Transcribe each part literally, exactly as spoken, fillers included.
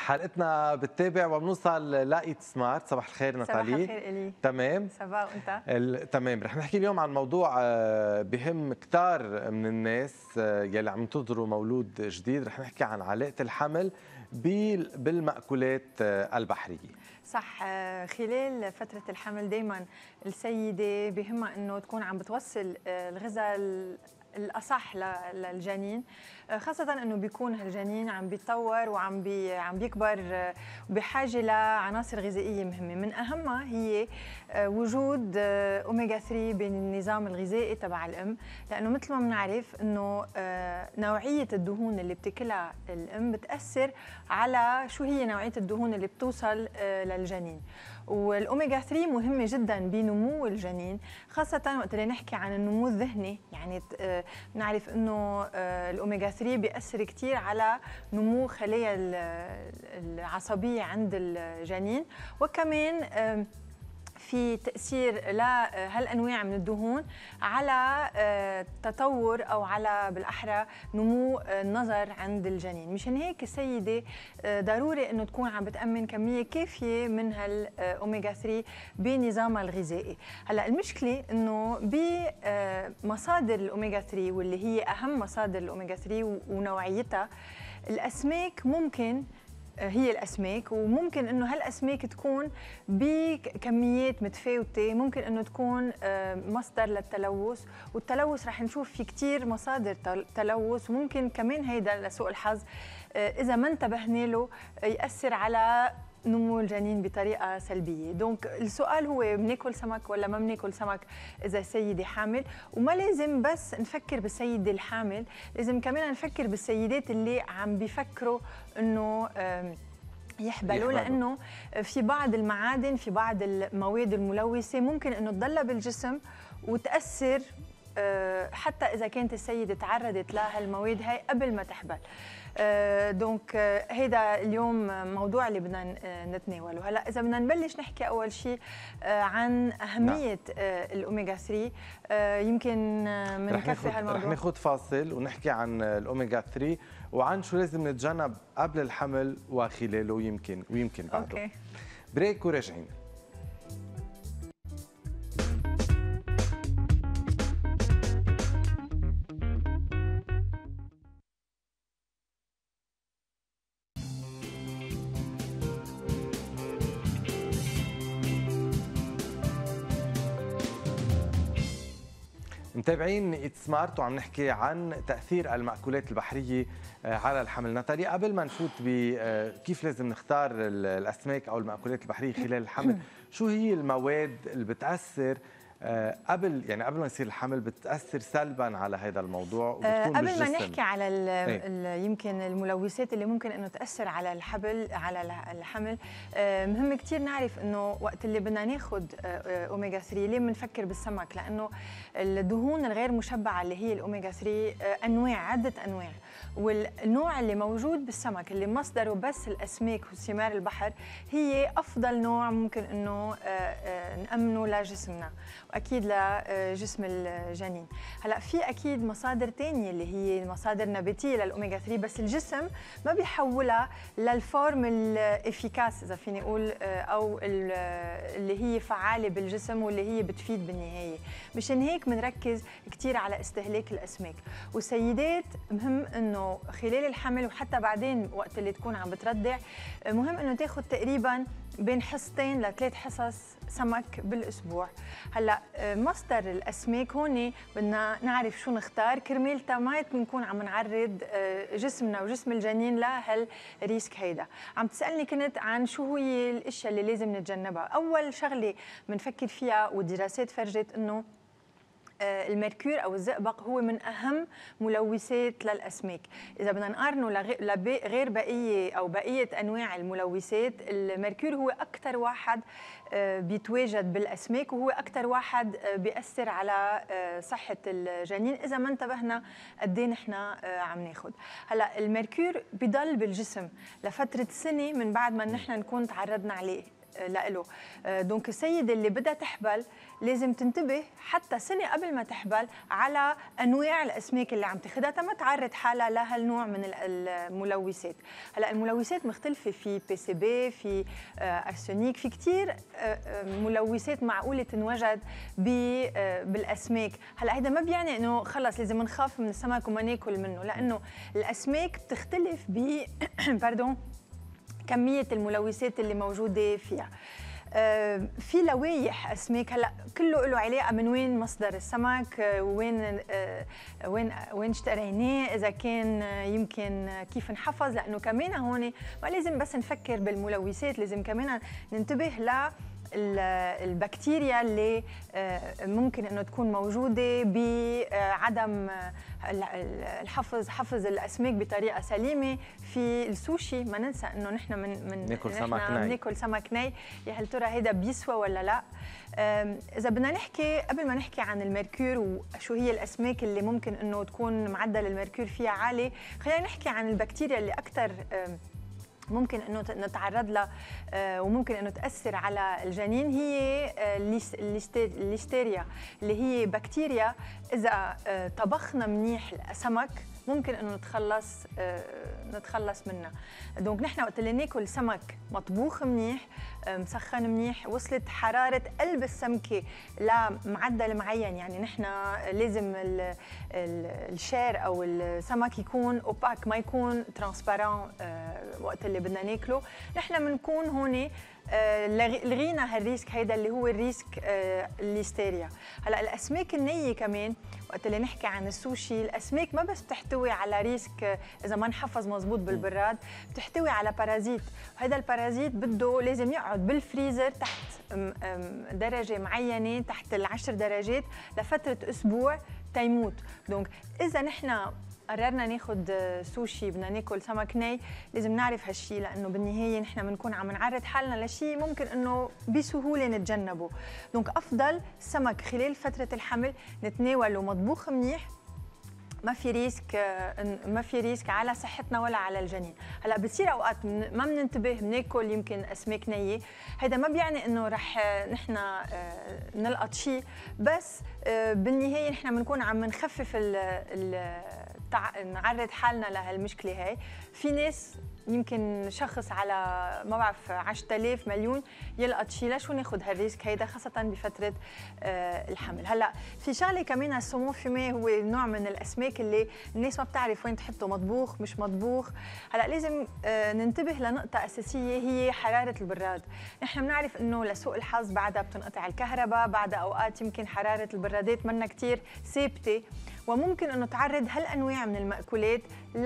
حلقتنا بتتابع وبنوصل لايت سمارت. صباح الخير ناتالي. صباح الخير الي. تمام صباح وانت؟ ال... تمام. رح نحكي اليوم عن موضوع بهم كتار من الناس يلي عم ينتظروا مولود جديد. رح نحكي عن علاقة الحمل بالمأكولات البحرية. صح، خلال فترة الحمل دايما السيدة بهمها انه تكون عم بتوصل الغذاء الأصح للجنين، خاصة أنه بيكون هالجنين عم بيتطور وعم بي عم بيكبر وبحاجة لعناصر غذائية مهمة. من أهمها هي وجود أوميجا ثلاثة بالنظام الغذائي تبع الأم، لأنه مثل ما بنعرف أنه نوعية الدهون اللي بتاكلها الأم بتأثر على شو هي نوعية الدهون اللي بتوصل للجنين. والأوميجا ثلاثة مهمة جدا بنمو الجنين، خاصة وقت اللي نحكي عن النمو الذهني. يعني بنعرف انه الأوميجا ثلاثة بيأثر كثير على نمو خلايا العصبية عند الجنين، وكمان في تأثير لهالأنواع من الدهون على تطور أو على بالأحرى نمو النظر عند الجنين. مشان هيك السيدة ضروري إنه تكون عم بتأمن كمية كافية من هالأوميجا ثلاثة بنظامها الغذائي. هلا المشكلة إنه بمصادر الأوميجا ثلاثة واللي هي أهم مصادر الأوميجا ثلاثة ونوعيتها، الأسماك ممكن هي الأسماك، وممكن إنه هالأسماك تكون بكميات متفاوتة، ممكن إنه تكون مصدر للتلوث، والتلوث رح نشوف في كتير مصادر تلوث، وممكن كمان هيدا لسوء الحظ إذا ما انتبهنا له يأثر على نمو الجنين بطريقه سلبيه. دونك السؤال هو بناكل سمك ولا ما بناكل سمك اذا السيده حامل؟ وما لازم بس نفكر بالسيده الحامل، لازم كمان نفكر بالسيدات اللي عم بيفكروا انه يحبلوا، لانه في بعض المعادن، في بعض المواد الملوثه ممكن انه تضلها بالجسم وتاثر حتى اذا كانت السيده تعرضت لهالمواد هاي قبل ما تحبل. دونك هيدا اليوم موضوع اللي بدنا نتناوله. هلا اذا بدنا نبلش نحكي اول شيء عن اهميه الاوميجا ثلاثة، يمكن بنكفي هالموضوع. رح ناخذ فاصل ونحكي عن الاوميجا ثلاثة وعن شو لازم نتجنب قبل الحمل وخلاله ويمكن ويمكن بعده. أوكي. بريك وراجعين. متابعين ايت سمارت وعم نحكي عن تاثير المأكولات البحريه على الحمل. ناتاليا، قبل ما نفوت بكيف لازم نختار الاسماك او المأكولات البحريه خلال الحمل، شو هي المواد اللي بتاثر قبل يعني قبل ما يصير الحمل بتاثر سلبا على هذا الموضوع وبتكون قبل بالجسم؟ ما نحكي على ال يمكن الملوثات اللي ممكن انه تاثر على الحبل على الحمل، مهم كثير نعرف انه وقت اللي بدنا ناخذ اوميجا ثلاثة ليه بنفكر بالسمك، لانه الدهون الغير مشبعه اللي هي الاوميجا ثلاثة انواع، عده انواع، والنوع اللي موجود بالسمك اللي مصدره بس الاسماك وثمار البحر هي افضل نوع ممكن انه نامنه لجسمنا واكيد لجسم الجنين. هلا في اكيد مصادر ثانيه اللي هي مصادر نباتيه للاوميجا ثلاثة، بس الجسم ما بيحولها للفورم الافيكاس اذا فيني اقول، او اللي هي فعاله بالجسم واللي هي بتفيد بالنهايه. مشان هيك بنركز كثير على استهلاك الاسماك. والسيدات مهم انه خلال الحمل وحتى بعدين وقت اللي تكون عم بترضع، مهم انه تاخذ تقريبا بين حصتين لثلاث حصص سمك بالاسبوع. هلا مصدر الاسماك هون بدنا نعرف شو نختار كرمال ما نكون عم نعرض جسمنا وجسم الجنين لهالريسك هيدا. عم تسالني كنت عن شو هي الاشياء اللي لازم نتجنبها. اول شغله بنفكر فيها والدراسات فرجت انه الميركور او الزئبق هو من اهم ملوثات للاسماك. اذا بدنا نقارنه لغير بقيه او بقيه انواع الملوثات، الميركور هو اكثر واحد بيتواجد بالاسماك، وهو اكثر واحد بيأثر على صحه الجنين اذا ما انتبهنا قد ايه نحن عم ناخذ. هلا الميركور بضل بالجسم لفتره سنه من بعد ما نحن نكون تعرضنا عليه. لإله. دونك السيدة اللي بدها تحبل لازم تنتبه حتى سنة قبل ما تحبل على أنواع الأسماك اللي عم تاخدها تما تعرض حالها لهالنوع من الملوثات. هلا الملوثات مختلفة، في بي سي بي، في أرسنيك، في كتير ملوثات معقولة تنوجد بالأسماك. هلا هيدا ما بيعني إنه خلص لازم نخاف من السمك وما ناكل منه، لأنه الأسماك بتختلف ب باردون كمية الملوثات اللي موجودة فيها. آه في لوايح اسماك هلا كله له علاقه من وين مصدر السمك، آه وين آه وين وين اشتريناه، اذا كان آه يمكن آه كيف انحفظ، لانه كمان هون ما لازم بس نفكر بالملوثات، لازم كمان ننتبه ل البكتيريا اللي ممكن انه تكون موجوده بعدم الحفظ حفظ الاسماك بطريقه سليمه. في السوشي ما ننسى انه نحن من من ناكل سمك ني، بناكل سمك ني، يا هل ترى هذا بيسوى ولا لا؟ اذا بدنا نحكي قبل ما نحكي عن الميركور وشو هي الاسماك اللي ممكن انه تكون معدل الميركور فيها عالي، خلينا نحكي عن البكتيريا اللي اكثر ممكن انه نتعرض لها وممكن انه تاثر على الجنين. هي الليستيريا اللي هي بكتيريا اذا طبخنا منيح السمك ممكن انه نتخلص نتخلص منها. دونك نحن وقت اللي ناكل سمك مطبوخ منيح مسخن منيح، وصلت حراره قلب السمكه لمعدل معين، يعني نحن لازم الشير او السمك يكون اوباك ما يكون ترانسبارون وقت اللي بدنا ناكله. نحن بنكون هون لغينا هالريسك هيدا اللي هو الريسك الليستيريا. هلا الاسماك النيه كمان وقت اللي نحكي عن السوشي، الاسماك ما بس بتحتوي على ريسك اذا ما انحفظ مزبوط بالبراد، بتحتوي على بارازيت، وهذا البارازيت بده لازم يقعد بالفريزر تحت درجه معينه، تحت العشر درجات لفتره اسبوع تيموت. دونك اذا نحن قررنا ناخذ سوشي بدنا ناكل سمك ني لازم نعرف هالشيء، لانه بالنهايه نحن بنكون عم نعرض حالنا لشيء ممكن انه بسهوله نتجنبه. دونك افضل السمك خلال فتره الحمل نتناوله مطبوخ منيح، ما في ريسك ما في ريسك على صحتنا ولا على الجنين. هلا بتصير اوقات ما بننتبه بناكل يمكن اسماك نيه، هذا ما بيعني انه رح نحن نلقط شيء، بس بالنهايه نحن بنكون عم نخفف ال نعرض حالنا لهالمشكله هاي. في ناس يمكن شخص على ما بعرف عشرة آلاف مليون يلقط شيء، لشو ناخذ هالريسك هيدا خاصه بفتره آه الحمل. هلا في شغله كمان، السومون فيمي هو نوع من الاسماك اللي الناس ما بتعرف وين تحطه، مطبوخ مش مطبوخ. هلا لازم آه ننتبه لنقطه اساسيه هي حراره البراد. نحن بنعرف انه لسوء الحظ بعدها بتنقطع الكهرباء، بعد اوقات يمكن حراره البرادات منا كثير ثابته، وممكن انه تعرض هالانواع من المأكولات ل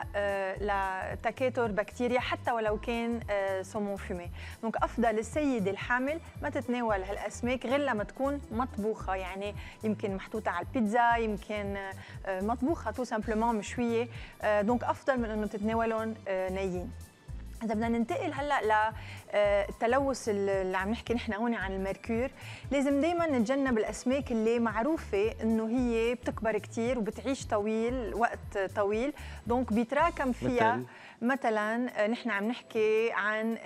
لتكاثر بكتيريا حتى ولو كان سومون فيمي. دونك افضل السيده الحامل ما تتناول هالاسماك غير لما تكون مطبوخه، يعني يمكن محطوطه على البيتزا، يمكن مطبوخه تو سامبلومون مشويه. دونك افضل من انه تتناولهم نيين. إذا بدنا ننتقل هلا للتلوث اللي عم نحكي نحن هون عن الميركور، لازم دائما نتجنب الاسماك اللي معروفه انه هي بتكبر كثير وبتعيش طويل وقت طويل، دونك بيتراكم فيها. مثلا نحن عم نحكي عن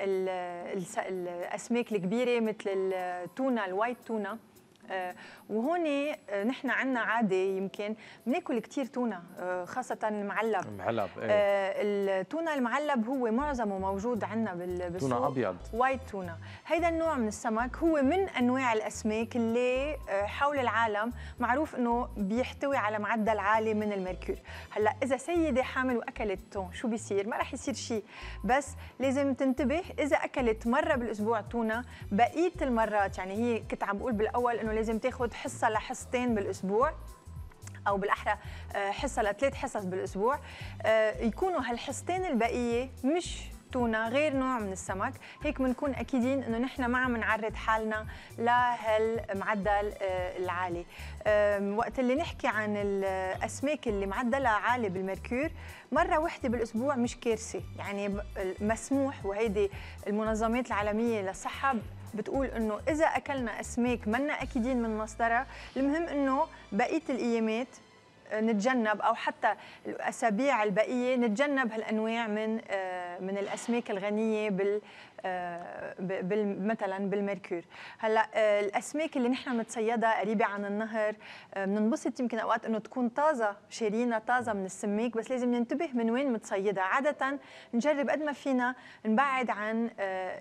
الاسماك الكبيره مثل التونه، الوايت تونه. وهون نحن عندنا عاده يمكن بناكل كثير تونه، خاصه المعلب. المعلب ايه. التونه المعلب هو معظمه موجود عندنا بالسوق، تونه ابيض، وايت تونه. هيدا النوع من السمك هو من انواع الاسماك اللي حول العالم معروف انه بيحتوي على معدل عالي من الميركور. هلا اذا سيده حامل واكلت تون شو بيصير؟ ما رح يصير شيء، بس لازم تنتبه اذا اكلت مره بالاسبوع تونه، بقيه المرات يعني هي كنت عم بقول بالاول انه لازم تاخذ حصه لحصتين بالاسبوع، او بالاحرى حصه لثلاث حصص بالاسبوع، يكونوا هالحصتين البقيه مش تونه، غير نوع من السمك. هيك بنكون اكيدين انه نحن ما عم نعرض حالنا لهالمعدل العالي. وقت اللي نحكي عن الاسماك اللي معدلها عالي بالميركور، مره وحده بالاسبوع مش كارثه، يعني مسموح. وهيدي المنظمات العالميه للصحه بتقول انه اذا اكلنا اسماك منا اكيدين من مصدرها، المهم انه بقيه الايامات نتجنب، او حتى الاسابيع البقيه نتجنب هالانواع من من الاسماك الغنيه مثلا بالميركور. هلا الاسماك اللي نحن بنتصيدها قريبه عن النهر بننبسط يمكن اوقات انه تكون طازه، شارينا طازه من السماك، بس لازم ننتبه من وين متصيدها. عاده نجرب قد ما فينا نبعد عن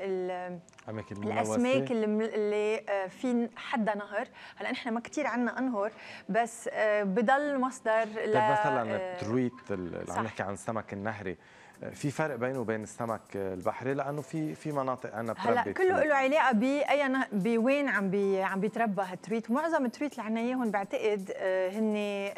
الاسماك اللي, اللي في حدا نهر. هلا نحن ما كثير عندنا انهر، بس بضل مصدر ل مثلا الترويت اللي عم نحكي عن السمك النهري، في فرق بينه وبين السمك البحري لانه في في مناطق انا بتربي. هلا كله له علاقه باي بوين عم بي عم بيتربى هالترويت. معظم الترويت اللي عنا اياهم بعتقد هن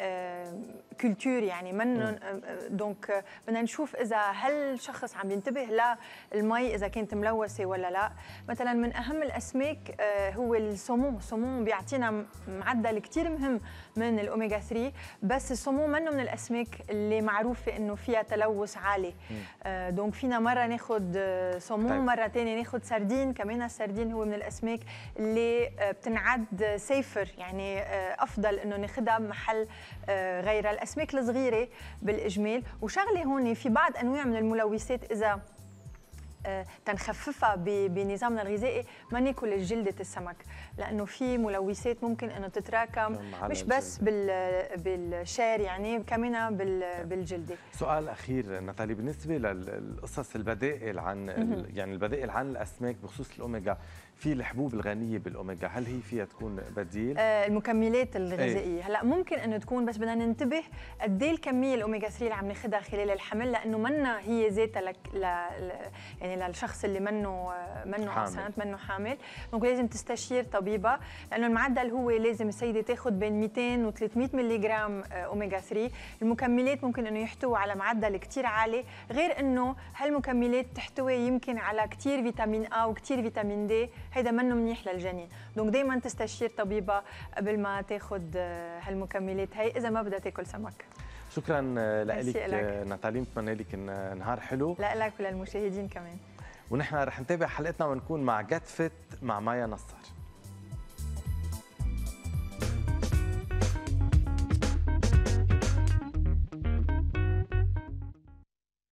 كولتور، يعني منهم دونك بدنا نشوف اذا هل الشخص عم ينتبه للمي اذا كانت ملوثه ولا لا. مثلا من اهم الاسماك هو السومون. السومون بيعطينا معدل كثير مهم من الاوميجا ثلاثة، بس السومون منه من الاسماك اللي معروفه انه فيها تلوث عالي. آه دونك فينا مره ناخذ سومون، طيب. مره ثانيه ناخذ سردين. كمان السردين هو من الاسماك اللي آه بتنعد سيفر، يعني آه افضل انه ناخذها محل آه غيرها. الاسماك الصغيره بالاجمال. وشغله هون في بعض انواع من الملوثات اذا آه تنخففها بنظامنا الغذائي ما ناكل جلده السمك، لانه في ملوثات ممكن انه تتراكم مش بس بالشعر، يعني كمان بالجلده. سؤال اخير ناتالي، بالنسبه للقصص البدائل عن يعني البدائل عن الاسماك بخصوص الاوميجا، في الحبوب الغنيه بالاوميجا، هل هي فيها تكون بديل؟ آه المكملات الغذائيه ايه؟ هلا ممكن انه تكون، بس بدنا ننتبه قد ايه الكميه الاوميجا ثلاثة اللي عم ناخذها خلال الحمل، لانه منا هي ذاتها لك ل... يعني للشخص اللي منه منه حامل منه حامل. دونك لازم تستشير طبيبه، لانه المعدل هو لازم السيده تاخذ بين مئتين و ثلاثمئة ملي جرام اوميجا ثلاثة. المكملات ممكن انه يحتوي على معدل كثير عالي، غير انه هالمكملات تحتوي يمكن على كثير فيتامين آ وكثير فيتامين دي، هيدا منه منيح للجنين. دونك دائما تستشير طبيبه قبل ما تاخذ هالمكملات هي اذا ما بدها تاكل سمك. شكرا لك ناتالي، بتمنى لك نهار حلو. لا لك وللمشاهدين كمان. ونحن رح نتابع حلقتنا ونكون مع جت فت مع مايا نصر.